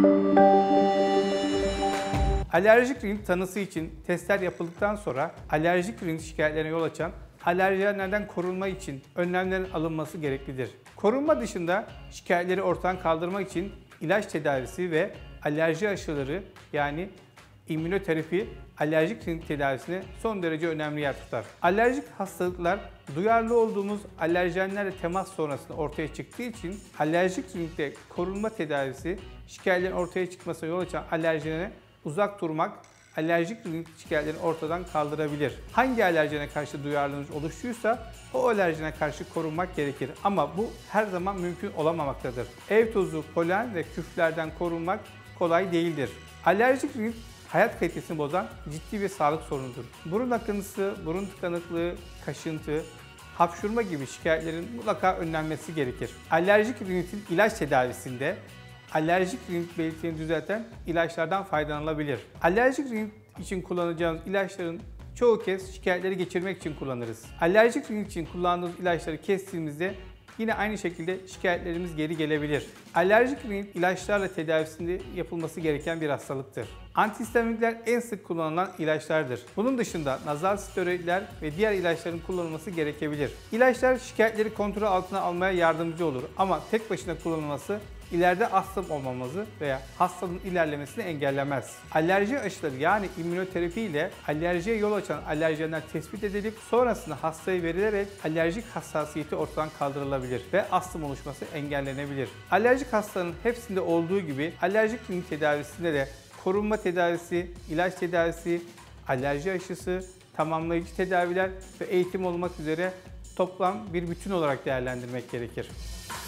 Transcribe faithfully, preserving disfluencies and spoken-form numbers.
Alerjik rinit tanısı için testler yapıldıktan sonra alerjik rinit şikayetlerine yol açan alerjenlerden korunma için önlemlerin alınması gereklidir. Korunma dışında şikayetleri ortadan kaldırmak için ilaç tedavisi ve alerji aşıları yani immünoterapi alerjik rinit tedavisine son derece önemli yer tutar. Alerjik hastalıklar duyarlı olduğumuz alerjenlerle temas sonrasında ortaya çıktığı için alerjik rinitte korunma tedavisi şikayetlerin ortaya çıkmasına yol açan alerjenlere uzak durmak alerjik rinit şikayetlerini ortadan kaldırabilir. Hangi alerjene karşı duyarlılığınız oluştuysa o alerjene karşı korunmak gerekir. Ama bu her zaman mümkün olamamaktadır. Ev tozu, polen ve küflerden korunmak kolay değildir. Alerjik rinit hayat kalitesini bozan ciddi bir sağlık sorunudur. Burun akıntısı, burun tıkanıklığı, kaşıntı, hapşurma gibi şikayetlerin mutlaka önlenmesi gerekir. Alerjik rinitin ilaç tedavisinde alerjik rinit belirtilerini düzelten ilaçlardan faydalanılabilir. Alerjik rinit için kullanacağımız ilaçların çoğu kez şikayetleri geçirmek için kullanırız. Alerjik rinit için kullandığımız ilaçları kestiğimizde yine aynı şekilde şikayetlerimiz geri gelebilir. Alerjik rinit ilaçlarla tedavisinde yapılması gereken bir hastalıktır. Antihistaminikler en sık kullanılan ilaçlardır. Bunun dışında nazal steroidler ve diğer ilaçların kullanılması gerekebilir. İlaçlar şikayetleri kontrol altına almaya yardımcı olur ama tek başına kullanılması ileride astım olmamızı veya hastalığın ilerlemesini engellemez. Alerji aşıları yani immünoterapi ile alerjiye yol açan alerjenler tespit edilip sonrasında hastaya verilerek alerjik hassasiyeti ortadan kaldırılabilir ve astım oluşması engellenebilir. Alerjik hastaların hepsinde olduğu gibi alerjik rinit tedavisinde de korunma tedavisi, ilaç tedavisi, alerji aşısı, tamamlayıcı tedaviler ve eğitim olmak üzere toplam bir bütün olarak değerlendirmek gerekir.